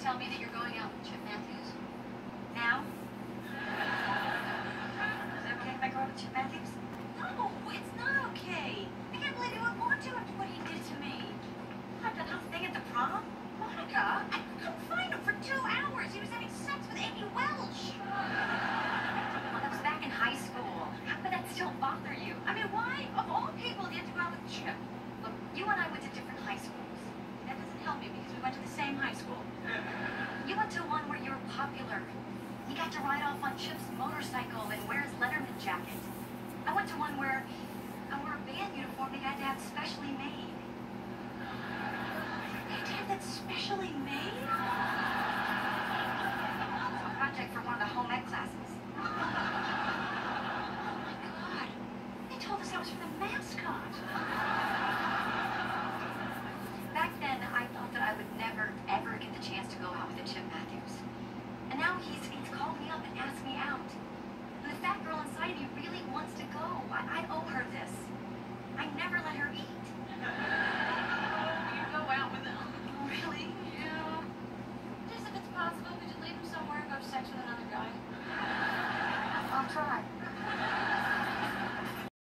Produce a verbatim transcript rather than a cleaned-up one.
tell me that you're going out with Chip Matthews? Now? Is it okay if I go out with Chip Matthews? No, it's not okay. I can't believe you would want to after what he did to me. I've done nothing at the prom. Monica, I couldn't find him for two hours. He was having sex with Amy Welch. Well, that was back in high school. How could that still bother you? I mean, why, of all people, did you have to go out with Chip? Look, you and I went to different high schools. That doesn't help me because we went to the same high school. You went to one where you were popular. You got to ride off on Chip's motorcycle and wear his Letterman jacket. I went to one where I wore a band uniform they had to have specially made. They had to have that specially made? A project for one of the home ec classes. Oh my God. They told us that was for the mascot. Back then, I thought that I would never, ever get the chance to go out with a Chip Matthews. And now he's, he's called me up and asked me out. And the fat girl inside of me really wants to go. I, I owe her this. I never